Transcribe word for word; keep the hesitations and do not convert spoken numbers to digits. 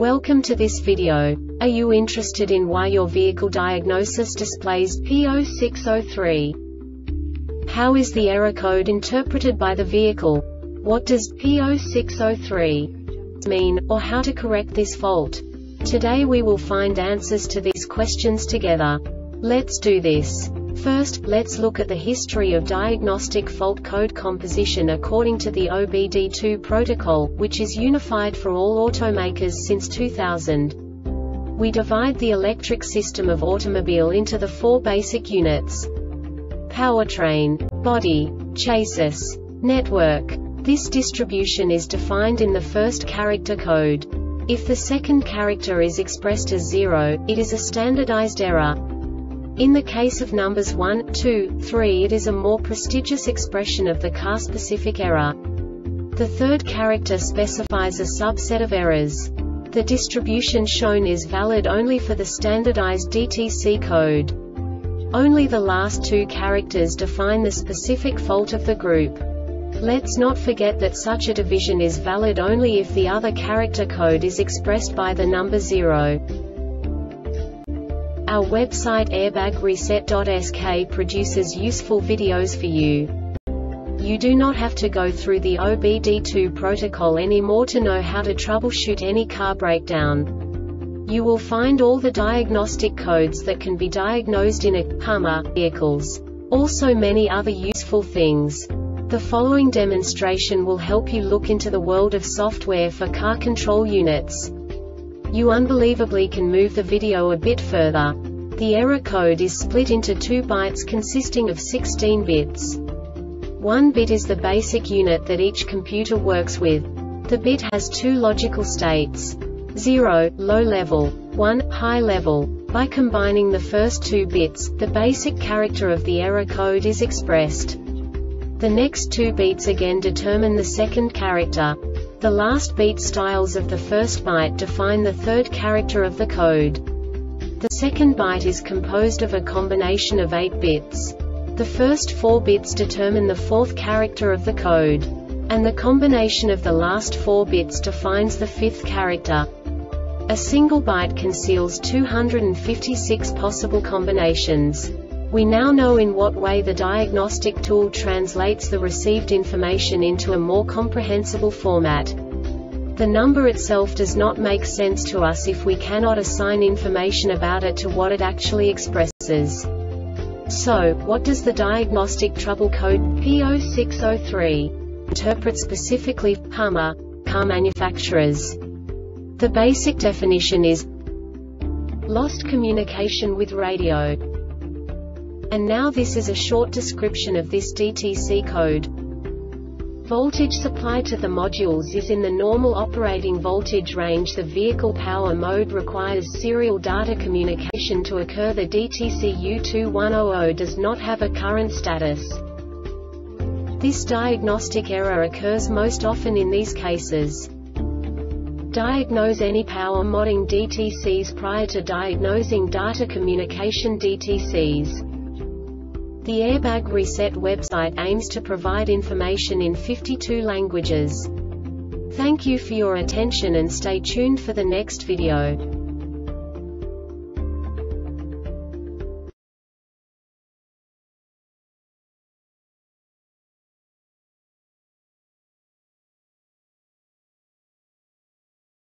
Welcome to this video. Are you interested in why your vehicle diagnosis displays P zero six zero three? How is the error code interpreted by the vehicle? What does P zero six zero three mean, or how to correct this fault? Today we will find answers to these questions together. Let's do this. First, let's look at the history of diagnostic fault code composition according to the O B D two protocol, which is unified for all automakers since two thousand. We divide the electric system of automobile into the four basic units: powertrain, body, chassis, network. This distribution is defined in the first character code. If the second character is expressed as zero, it is a standardized error. In the case of numbers one, two, three, it is a more prestigious expression of the car-specific error. The third character specifies a subset of errors. The distribution shown is valid only for the standardized D T C code. Only the last two characters define the specific fault of the group. Let's not forget that such a division is valid only if the other character code is expressed by the number zero. Our website airbag reset dot S K produces useful videos for you. You do not have to go through the O B D two protocol anymore to know how to troubleshoot any car breakdown. You will find all the diagnostic codes that can be diagnosed in a Hummer vehicles. Also many other useful things. The following demonstration will help you look into the world of software for car control units. You unbelievably can move the video a bit further. The error code is split into two bytes consisting of sixteen bits. One bit is the basic unit that each computer works with. The bit has two logical states: zero, low level, one, high level. By combining the first two bits, the basic character of the error code is expressed. The next two beats again determine the second character. The last beat styles of the first byte define the third character of the code. The second byte is composed of a combination of eight bits. The first four bits determine the fourth character of the code. And the combination of the last four bits defines the fifth character. A single byte conceals two hundred fifty-six possible combinations. We now know in what way the diagnostic tool translates the received information into a more comprehensible format. The number itself does not make sense to us if we cannot assign information about it to what it actually expresses. So, what does the diagnostic trouble code P zero six zero three interpret specifically for Hummer car manufacturers? The basic definition is lost communication with radio. And now this is a short description of this D T C code. Voltage supplied to the modules is in the normal operating voltage range. The vehicle power mode requires serial data communication to occur. The D T C U two one zero zero does not have a current status. This diagnostic error occurs most often in these cases. Diagnose any power modding D T Cs prior to diagnosing data communication D T Cs. The Airbag Reset website aims to provide information in fifty-two languages. Thank you for your attention and stay tuned for the next video.